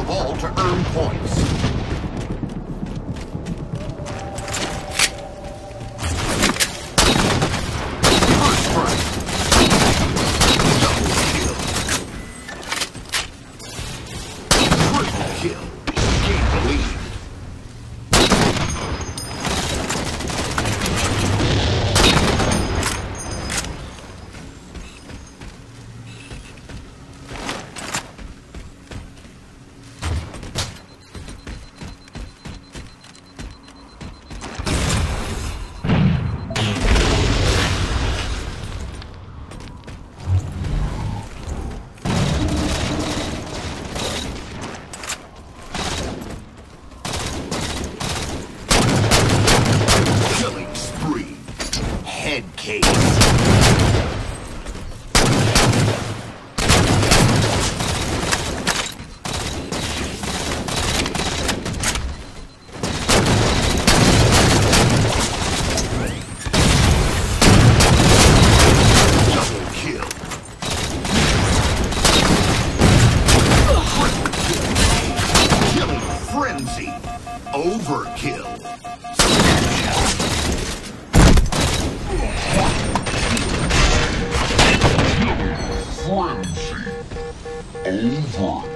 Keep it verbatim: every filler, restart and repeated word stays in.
the ball to earn points. First strike. Double kill. Triple kill. Gain the lead. Head case. Double kill. Triple kill. Killing frenzy. Overkill. Frenzy. Over.